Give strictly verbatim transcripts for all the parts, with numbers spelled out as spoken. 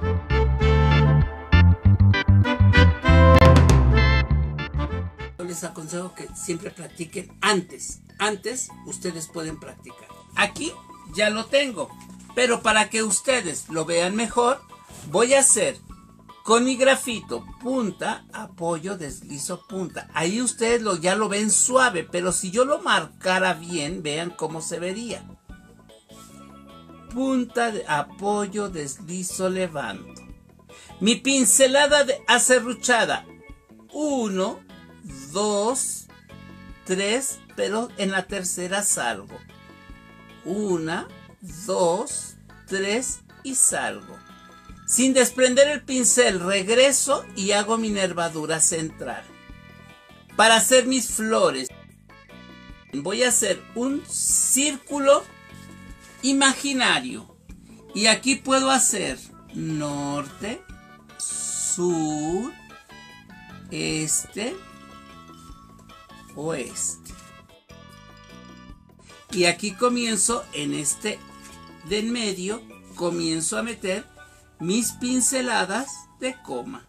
Les aconsejo que siempre practiquen antes. Antes ustedes pueden practicar. Aquí ya lo tengo, pero para que ustedes lo vean mejor, voy a hacer con mi grafito punta, apoyo, deslizo, punta. Ahí ustedes lo, ya lo ven suave, pero si yo lo marcara bien, vean cómo se vería. Punta, de apoyo, deslizo, levanto. Mi pincelada de aserruchada. Uno, dos, tres, pero en la tercera salgo. Una, dos, tres y salgo. Sin desprender el pincel, regreso y hago mi nervadura central. Para hacer mis flores, voy a hacer un círculo imaginario. Y aquí puedo hacer norte, sur, este, oeste. Y aquí comienzo en este de en medio, comienzo a meter mis pinceladas de coma.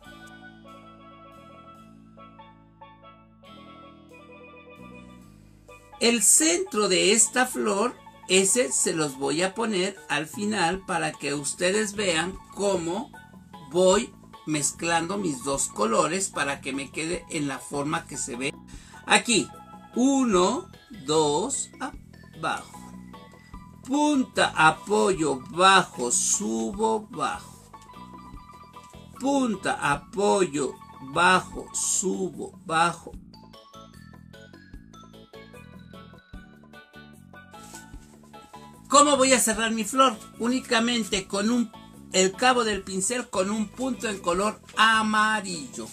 El centro de esta flor, ese se los voy a poner al final para que ustedes vean cómo voy mezclando mis dos colores para que me quede en la forma que se ve aquí. Uno, dos, abajo. Punta, apoyo, bajo, subo, bajo. Punta, apoyo, bajo, subo, bajo. ¿Cómo voy a cerrar mi flor? Únicamente con un, el cabo del pincel con un punto en color amarillo.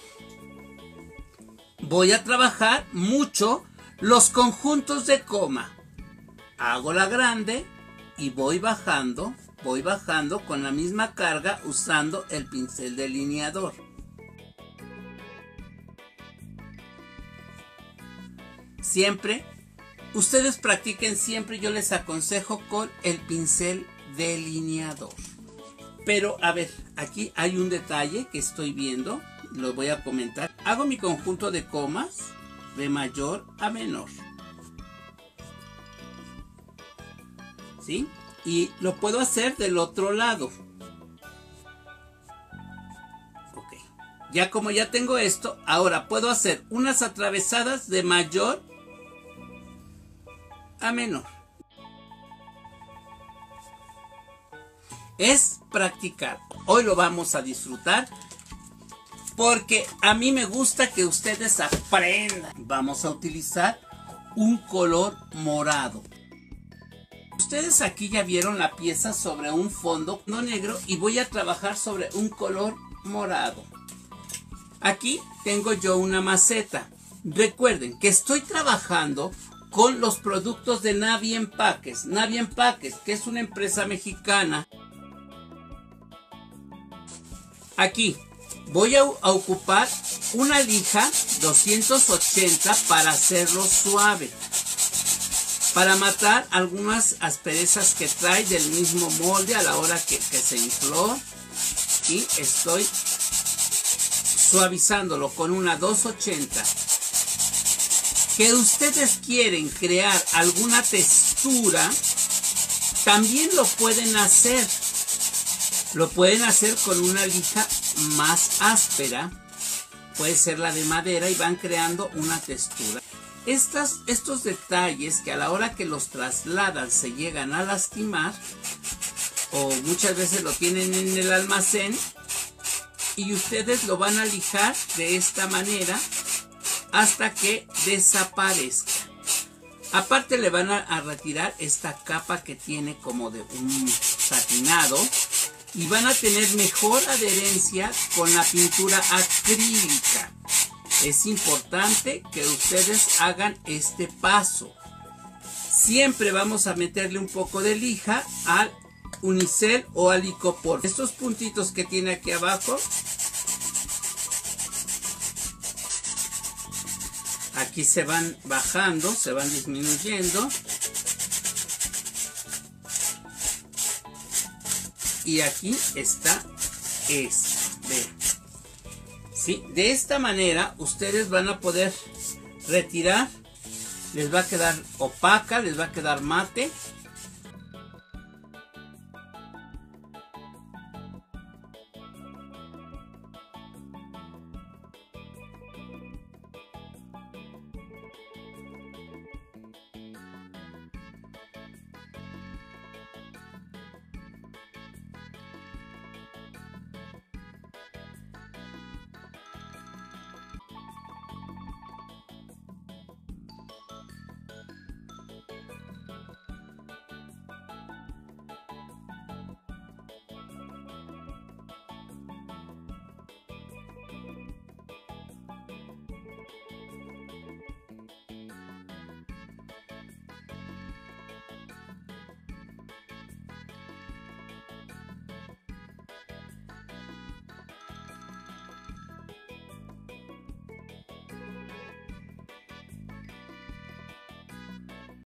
Voy a trabajar mucho los conjuntos de coma. Hago la grande y voy bajando, voy bajando con la misma carga usando el pincel delineador. Siempre, ustedes practiquen siempre, yo les aconsejo con el pincel delineador. Pero a ver, aquí hay un detalle que estoy viendo, lo voy a comentar. Hago mi conjunto de comas de mayor a menor. ¿Sí? Y lo puedo hacer del otro lado. Ok. Ya como ya tengo esto, ahora puedo hacer unas atravesadas de mayor a menor. Es practicar. Hoy lo vamos a disfrutar porque a mí me gusta que ustedes aprendan. Vamos a utilizar un color morado. Ustedes aquí ya vieron la pieza sobre un fondo no negro y voy a trabajar sobre un color morado. Aquí tengo yo una maceta. Recuerden que estoy trabajando con los productos de Navi Empaques. Navi Empaques, que es una empresa mexicana. Aquí voy a, a ocupar una lija doscientos ochenta para hacerlo suave. Para matar algunas asperezas que trae del mismo molde a la hora que, que se infló. Y estoy suavizándolo con una doscientos ochenta. Que ustedes quieren crear alguna textura, también lo pueden hacer. Lo pueden hacer con una lija más áspera. Puede ser la de madera y van creando una textura. Estas, estos detalles que a la hora que los trasladan se llegan a lastimar, o muchas veces lo tienen en el almacén y ustedes lo van a lijar de esta manera hasta que desaparezca. Aparte le van a, a retirar esta capa que tiene como de un satinado y van a tener mejor adherencia con la pintura acrílica. Es importante que ustedes hagan este paso. Siempre vamos a meterle un poco de lija al unicel o al icopor. Estos puntitos que tiene aquí abajo, aquí se van bajando, se van disminuyendo. y aquí está esta. Vean. ¿Sí? De esta manera ustedes van a poder retirar. Les va a quedar opaca, les va a quedar mate.